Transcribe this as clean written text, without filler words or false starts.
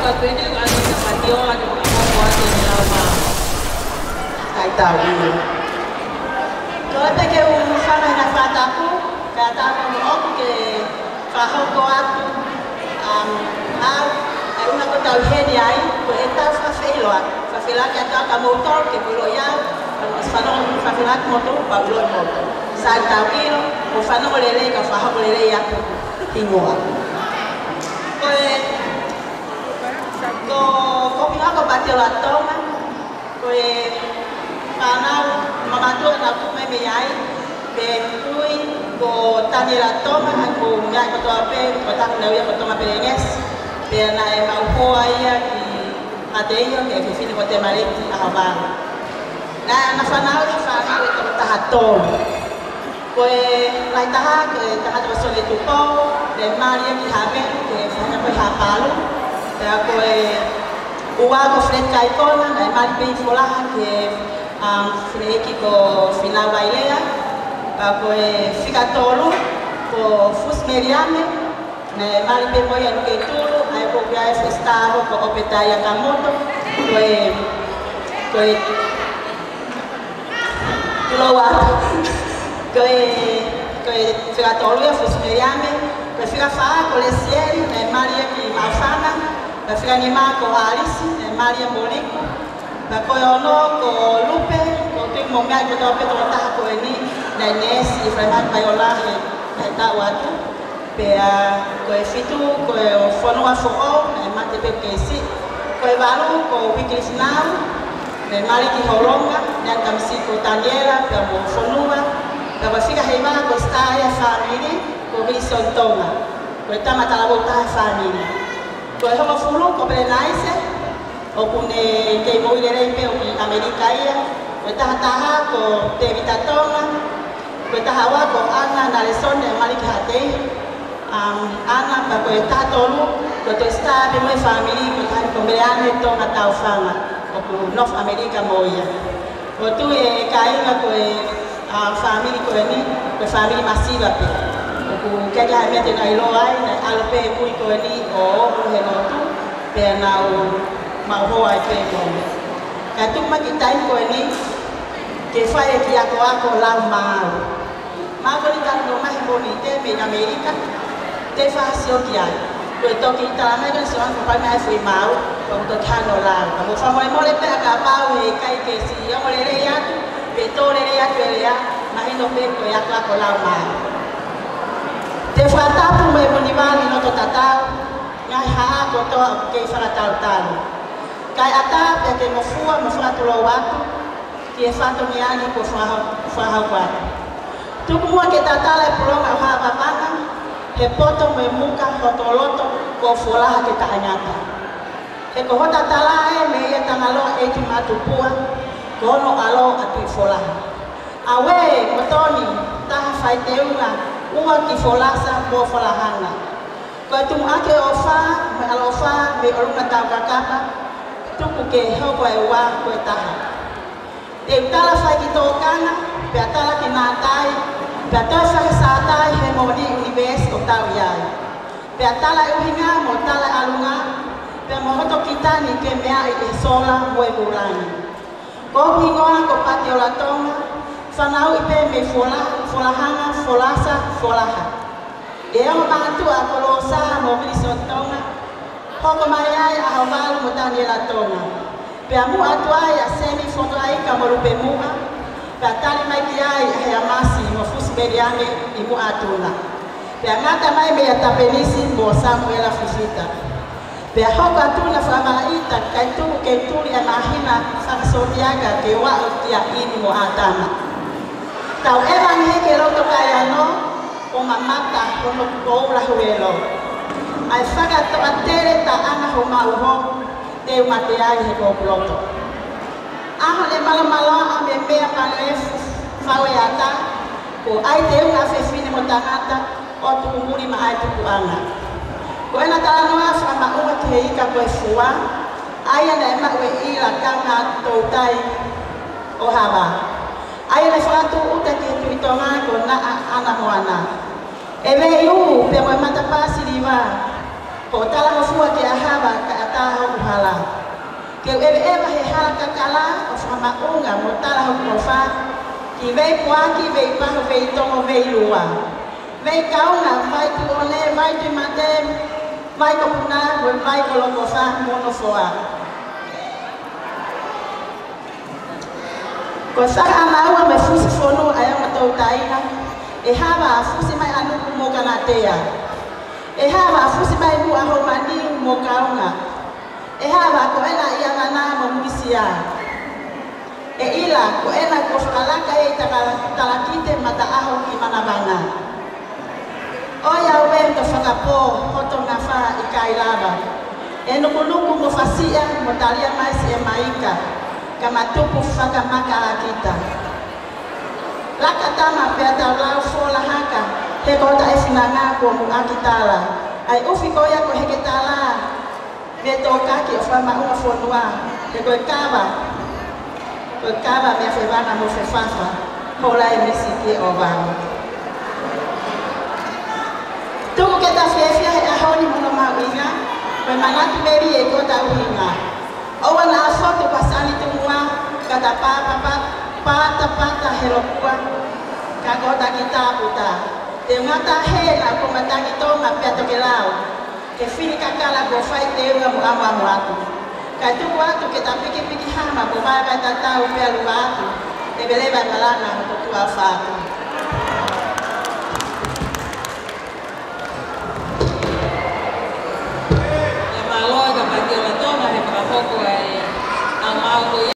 tu ini kan kita patio lagi mau buat ini lama. Kai tahu ini. Kalau tak kau sana nak fataku, kata aku ke faham kau aku, aku nak kau tahu hedi ai, kau entah fafilah kata kamu tahu ke pulau yang, sekarang fafilah motor, bawa motor. Saat tahu ini, kau faham boleh kau faham boleh ya, hingga. Kau bilang kau baca latong, kau kanau membantu anakku membayai, berkui kau tanya latong, aku nggak kau tahu apa, kau tak tahu ya kau tahu apa yenges, bernaik mau kau ayah di adanya ke sini kau temari ahbang. Nah, nafanau itu tahatol. Kau lain tahak tu soleh tu kau, dan Maria di hamil, hanya kau hapalu. Ya kau uang kau flat kai kau na, dan Maria pergi sekolah ke freki kau final bailea. Kau fika tolu, kau fus meriame, dan Maria pergi moya nuke tulu, kau biaya festa kau opetaya kamoto, kau keluar. Kau fika tolu ya fus meriame, kau fika faa kau lesieri, dan Maria ki maufana. Kau ni mak kau Alice, dan Maria Moliku, kau ono kau Lupe, kau tu mungkin kau tahu betul tak kau ini, dan Nes, Iframat Bayola, tak waktu, kau itu kau phone wafo, dan mak tepe kesi, kau baru kau pikir senang, dan Maria ki holonga, dan kami si kau tanyela, kau phone kau fikir hebat kau staya family, kau beli sontonga, kau tak mata lalu tak family. Kau hamba fulu kau boleh naik, opun ke mau ilere pe opi Amerika ya, kau taha kau tevita tonga, kau tahawa kau ana naleson dan malik hati, ana kau taha tolu, kau testa bemoi family kau taha pembelian itu atau fama, opun North America mau ya, kau tu kain kau family kau ini, kau family masih apa? Kaya kami ada nailoai, alpe kui kau ini, henotu, penau mau hoa itu. Katu kita kau ini, kefaya kia aku lau mau. Mau ni kan rumah boni te di Amerika, te fasio kia. Kau tu kita lama kan seorang kepala mai mau, kau tu kan orang. Kamu famoi mole pe agak bau, kai kesi, yang mole leya, betul leya leya, mahin ope kau yak aku lau mau. Te fata pun mai bonimani no to tatau ngai ha ko to ke fara tal kai ata pe ke mofua tu lo watu ke fato miani ko fa kwa tu kumua ke tatala pulonga ha babana he poto me muka hotoloto ko fola ke taanyata he ko hota tala me ya tangalo e ti matupua ko no alo ati fola awe motoni ta faiteunga uang kifolasa bo folahana. Kau tu ake ofa, me alofa, me orang tahu kakapa, tu kuke ho kau ewa kau taha. Tentala fai kita kana, betala kinatai, betala fai satai hemoni univers kau tahu ya. Betala uhinga, motala alunga, bemohoto kita ni kemea sola boy bulani. Kau hingoa kau pati olatonga. Fanau ipe me folahanga folaha. Dia membantu aku losa mobil sontonga. Hoko mayai ahawal mutani latonga. Piamu atuai asemi fondo ai kamorupe mua. Patali mai kiai hayamasi mofus beriane imu atuna. Piangata mai me yatapenisi mo Samuela fusita. Pia hoko atuna famaita kaitu kenturi amahina faksotiaga kewa utia ini mo atana. Tau evan heke roto kaya no, o mamata kono koula huelo. Ai faga to atere ta ana ho mauho, te mateai heko ploto. Aha le malo ame mea panef fawe ata, ko ai te una fefine motangata, o tu kumuri ma ai tu kuanga. Ko ena tala noa fama uma ke ika ko fua, ai ana ema we ila kanga toutai o haba. Ayah lepas udah ke tuitongan kona anak moana. Ebe yu pe mo mata pasi diwa. Ko tala mo fua ke ahaba ka ataho ke ebe he hala kakala o whamaunga mo tala ho kofa ki vei puaki, vei paho, vei tongo, vei lua. Vei kaunga, vai tu one, vai tu mate, vai ko puna, vai ko loko fa, mono foa. Ko saka amaua me fusi fonu aya matau taina, e hawa fusi mai anu mo kanatea. E hawa fusi mai mu aho mani mo kaunga. E hawa ko ena ia ngana mo misia. E ila ko ena ko whakalaka e talakite mata aho ki manabana. O ia ue to whakapō hoto ngā wha i kailava. E nukuluku mo whasia mo talia mai si e maika. Ka matupu whakamaka a kita. Laka tama pia tau lau whola haka. He kota e whinanga ko mu akitala. Ai uwhi ko ia ko heke tala. Me tō kaki o whamaunga whonua. He koe kawa. Koe kawa mea whewanga mo whewhafa. Hola e misi ki o wau. Tuku ke ta whiawhia he ahoni mono mau inga. Koe manatu meri e kota uhinga. Owa na asotu pasani tumua. Kata pata heropua. Ka kota kita puta. Te ngata he na kumatangi tonga pia toke lau. Ke whini kakala ko whai te unga mu amu atu. Kai tuku atu ke ta piki hama ko vai tatau pia luwa atu. Te beleba malana ko tua whatu.